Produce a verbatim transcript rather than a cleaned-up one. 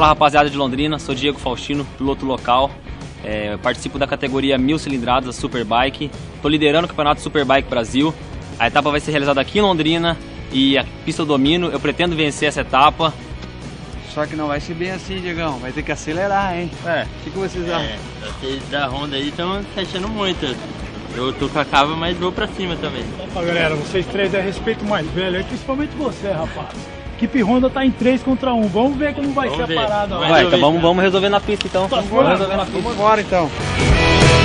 Fala rapaziada de Londrina, sou Diego Faustino, piloto local. É, participo da categoria mil cilindradas da Superbike. Estou liderando o campeonato Superbike Brasil. A etapa vai ser realizada aqui em Londrina e a pista eu domino. Eu pretendo vencer essa etapa. Só que não vai ser bem assim, Diegão. Vai ter que acelerar, hein? É. O que, que vocês acham? É, vocês da Honda aí estão se achando muito. Eu tô com a cava, mas vou pra cima também. Opa, galera, vocês três é respeito mais velho, e principalmente você, rapaz. Equipe Honda tá em três contra um. Vamos ver como vai Vamos ser ver. a parada. Vai Vai, então vamos, vamos resolver na pista então. Tá Vamos fora? resolver na pista. Vamos embora então.